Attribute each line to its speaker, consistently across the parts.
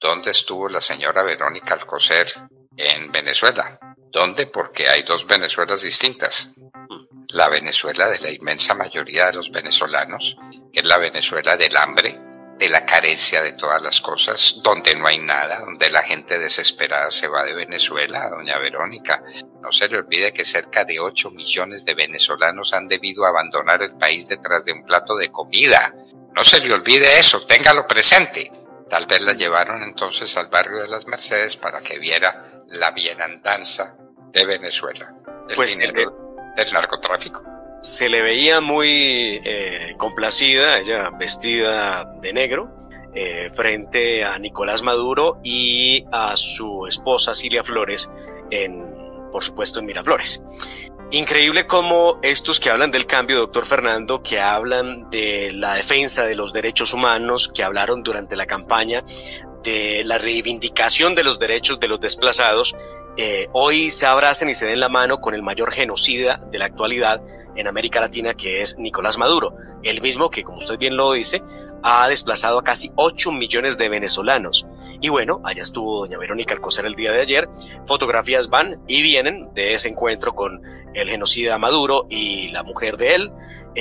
Speaker 1: ¿Dónde estuvo la señora Verónica Alcocer en Venezuela? ¿Dónde? Porque hay dos Venezuelas distintas. La Venezuela de la inmensa mayoría de los venezolanos, que es la Venezuela del hambre, de la carencia de todas las cosas, donde no hay nada, donde la gente desesperada se va de Venezuela. Doña Verónica, no se le olvide que cerca de 8 millones de venezolanos han debido abandonar el país detrás de un plato de comida. No se le olvide eso, téngalo presente. Tal vez la llevaron entonces al barrio de las Mercedes para que viera la bienandanza de Venezuela, el dinero del narcotráfico.
Speaker 2: Se le veía muy complacida, ella vestida de negro, frente a Nicolás Maduro y a su esposa Cilia Flores, por supuesto en Miraflores. Increíble cómo estos que hablan del cambio, doctor Fernando, que hablan de la defensa de los derechos humanos, que hablaron durante la campaña de la reivindicación de los derechos de los desplazados, hoy se abracen y se den la mano con el mayor genocida de la actualidad en América Latina, que es Nicolás Maduro, el mismo que, como usted bien lo dice, ha desplazado a casi 8 millones de venezolanos. Y bueno, allá estuvo doña Verónica Alcocer el día de ayer. Fotografías van y vienen de ese encuentro con el genocida Maduro y la mujer de él.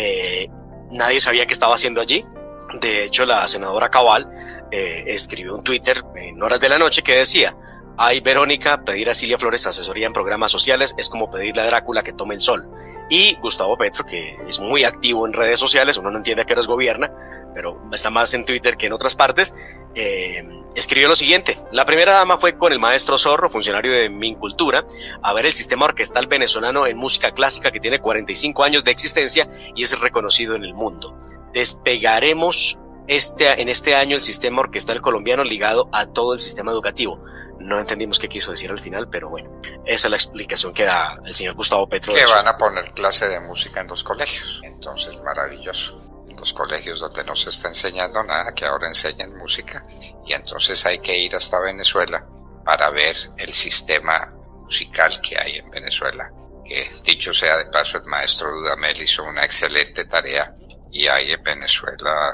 Speaker 2: Nadie sabía qué estaba haciendo allí. De hecho, la senadora Cabal escribió un Twitter en horas de la noche que decía: ay, Verónica, pedir a Cilia Flores asesoría en programas sociales es como pedirle a Drácula que tome el sol. Y Gustavo Petro, que es muy activo en redes sociales, uno no entiende a qué horas gobierna, pero está más en Twitter que en otras partes, escribió lo siguiente: la primera dama fue con el maestro Zorro, funcionario de Mincultura, a ver el sistema orquestal venezolano en música clásica que tiene 45 años de existencia y es reconocido en el mundo. Despegaremos en este año el sistema orquestal colombiano ligado a todo el sistema educativo. No entendimos qué quiso decir al final, pero bueno, esa es la explicación que da el señor Gustavo Petro.
Speaker 1: Que van a poner clase de música en los colegios. Entonces, maravilloso. En los colegios donde no se está enseñando nada, que ahora enseñan música. Y entonces hay que ir hasta Venezuela para ver el sistema musical que hay en Venezuela. Que, dicho sea de paso, el maestro Dudamel hizo una excelente tarea. Y hay en Venezuela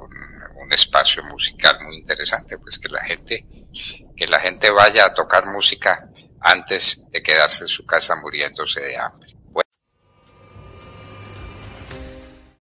Speaker 1: un espacio musical muy interesante, pues que la gente vaya a tocar música antes de quedarse en su casa muriéndose de hambre.